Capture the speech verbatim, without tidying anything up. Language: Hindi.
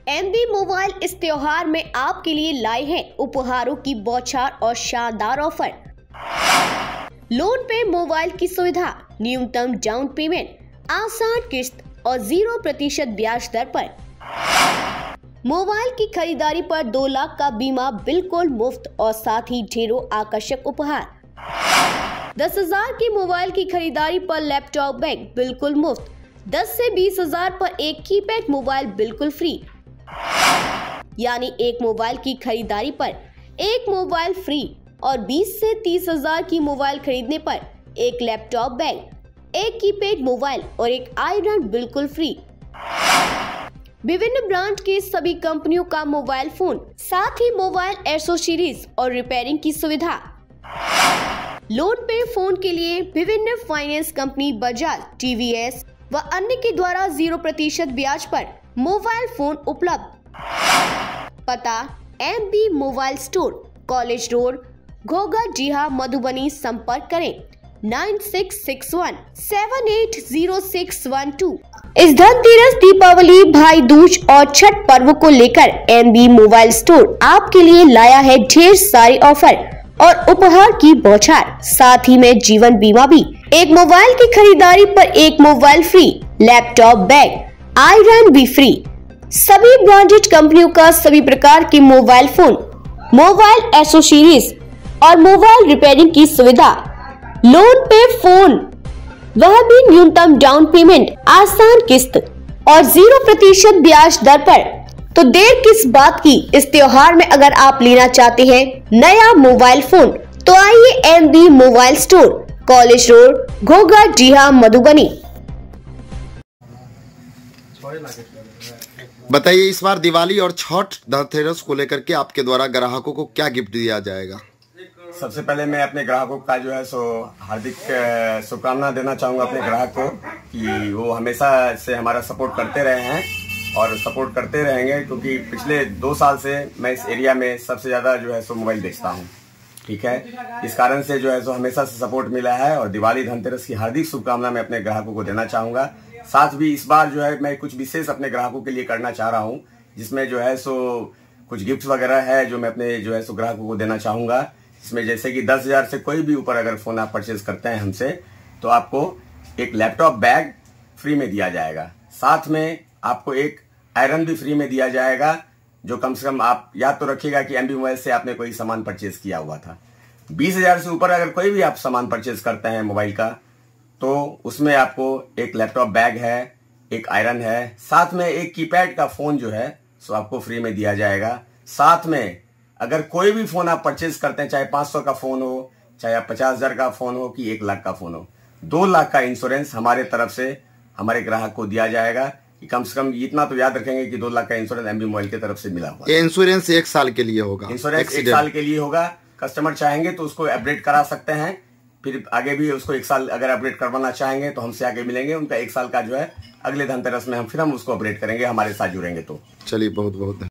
एमबी मोबाइल इस त्योहार में आपके लिए लाए हैं उपहारों की बौछार और शानदार ऑफर। लोन पे मोबाइल की सुविधा, न्यूनतम डाउन पेमेंट, आसान किस्त और जीरो प्रतिशत ब्याज दर पर। मोबाइल की खरीदारी पर दो लाख का बीमा बिल्कुल मुफ्त और साथ ही ढेरों आकर्षक उपहार। दस हजार की मोबाइल की खरीदारी पर लैपटॉप बैग बिल्कुल मुफ्त। दस से बीस हजार पर एक कीपैड मोबाइल बिल्कुल फ्री। यानी एक मोबाइल की खरीदारी पर एक मोबाइल फ्री और बीस से तीस हजार की मोबाइल खरीदने पर एक लैपटॉप बैग, एक कीपैड मोबाइल और एक आयरन बिल्कुल फ्री। विभिन्न ब्रांड के सभी कंपनियों का मोबाइल फोन, साथ ही मोबाइल एसेसरीज और रिपेयरिंग की सुविधा। लोन पे फोन के लिए विभिन्न फाइनेंस कंपनी बजाज, टीवीएस व अन्य के द्वारा जीरो प्रतिशत ब्याज पर मोबाइल फोन उपलब्ध। पता MB mobile store, college road, Ghogha Diha, Madhubani. संपर्क करें nine six six one seven eight zero six one two. इस धनतेरस, दीपावली, भाई दूज और छठ पर्व को लेकर एमबी मोबाइल स्टोर आपके लिए लाया है ढेर सारे ऑफर और उपहार की बौछार, साथ ही में जीवन बीमा भी। एक मोबाइल की खरीदारी पर एक mobile free, laptop bag, iron भी फ्री। सभी ब्रांडेड कंपनियों का सभी प्रकार के मोबाइल फोन, मोबाइल एसेसरीज और मोबाइल रिपेयरिंग की सुविधा। लोन पे फोन, वह भी न्यूनतम डाउन पेमेंट, आसान किस्त और जीरो प्रतिशत ब्याज दर पर। तो देर किस बात की, इस त्योहार में अगर आप लेना चाहते हैं नया मोबाइल फोन तो आइए MB mobile store, college road, Ghogha Diha, Madhubani. बताइए, इस बार दिवाली और छठ धनतेरस को लेकर के आपके द्वारा ग्राहकों को क्या गिफ्ट दिया जाएगा? सबसे पहले मैं अपने ग्राहकों का जो है सो हार्दिक शुभकामना देना चाहूँगा अपने ग्राहक को कि वो हमेशा से हमारा सपोर्ट करते रहे हैं और सपोर्ट करते रहेंगे, क्योंकि पिछले दो साल से मैं इस एरिया में सबसे ज़्यादा जो है सो मोबाइल बेचता हूँ। ठीक है, इस कारण से जो है सो हमेशा से सपोर्ट मिला है और दिवाली धनतेरस की हार्दिक शुभकामना मैं अपने ग्राहकों को देना चाहूँगा। साथ भी इस बार जो है मैं कुछ विशेष अपने ग्राहकों के लिए करना चाह रहा हूँ, जिसमें जो है सो कुछ गिफ्ट वगैरह है जो मैं अपने जो है सो ग्राहकों को देना चाहूँगा। इसमें जैसे कि दस हजार से कोई भी ऊपर अगर फोन आप परचेज करते हैं हमसे तो आपको एक लैपटॉप बैग फ्री में दिया जाएगा। साथ में आपको एक आयरन भी फ्री में दिया जाएगा, जो कम से कम आप याद तो रखिएगा कि एमबी मोबाइल से आपने कोई सामान परचेज किया हुआ था। बीस हजार से ऊपर अगर कोई भी आप सामान परचेज करते हैं मोबाइल का तो उसमें आपको एक लैपटॉप बैग है, एक आयरन है, साथ में एक कीपैड का फोन जो है सो आपको फ्री में दिया जाएगा। साथ में अगर कोई भी फोन आप परचेज करते हैं, चाहे पांच सौ का फोन हो, चाहे आप पचास हजार का फोन हो कि एक लाख का फोन हो, दो लाख का इंश्योरेंस हमारे तरफ से हमारे ग्राहक को दिया जाएगा। कि कम से कम इतना तो याद रखेंगे कि दो लाख का इंश्योरेंस एमबी मोबाइल की तरफ से मिला हुआ। ये इंश्योरेंस एक साल के लिए होगा। इंश्योरेंस एक साल के लिए होगा। कस्टमर चाहेंगे तो उसको अपडेट करा सकते हैं, फिर आगे भी उसको एक साल अगर अपडेट करवाना चाहेंगे तो हमसे आगे मिलेंगे। उनका एक साल का जो है अगले धनतेरस में हम फिर हम उसको अपडेट करेंगे, हमारे साथ जुड़ेंगे तो। चलिए, बहुत बहुत